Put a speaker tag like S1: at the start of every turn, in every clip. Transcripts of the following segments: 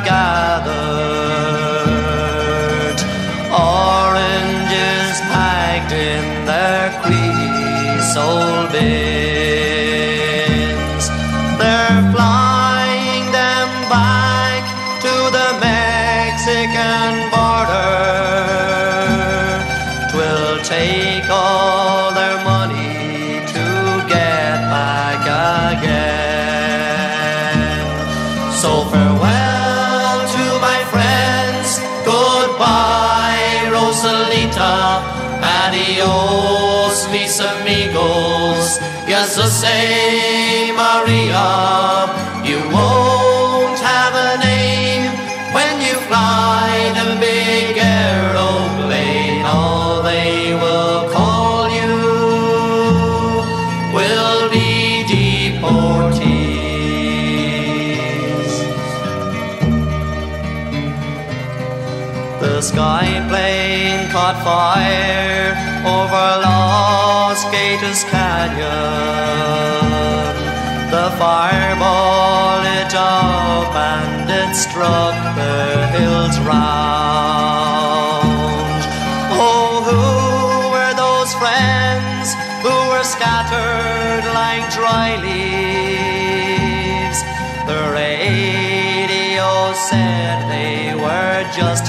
S1: gathered, oranges packed in their cresol bins. They're flying them back to the Mexican border. 'Twill take all their money to get back again. So farewell to my friends, goodbye Rosalita, adios mis amigos, yes I say Maria, you won't have a name when you fly the big aeroplane. All they will call you will be deportees. The sky plane caught fire over Los Gatos Canyon. The fireball lit up and it struck the hills round. Oh, who were those friends who were scattered like dry leaves? The radio said they were just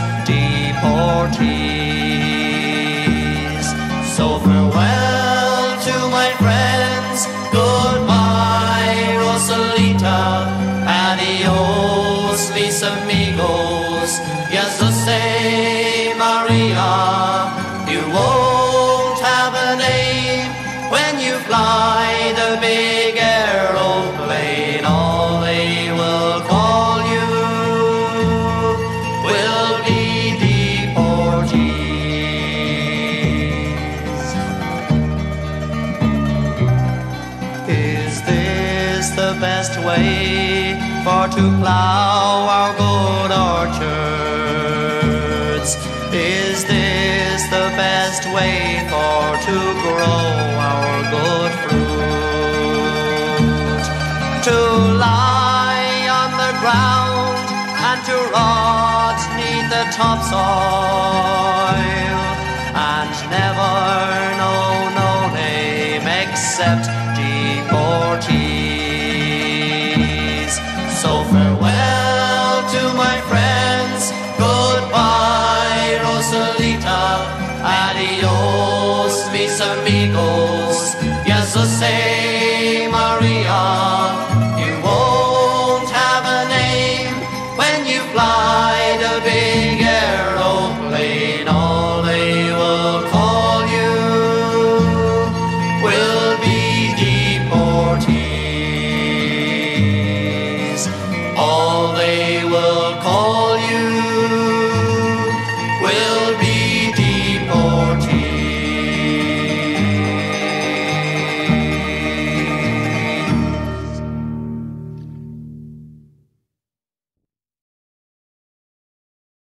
S1: deportees. So farewell to my friends, goodbye Rosalita, adios mis amigos, yes I say Maria, you won't have a name when you fly the big aeroplane. All they will call you will be deportees. Is this the best way for to plow our good orchards? Is this the best way for to grow our good fruit? To lie on the ground and to rot neath the topsoil and never know no name except deportees. So farewell to my friends.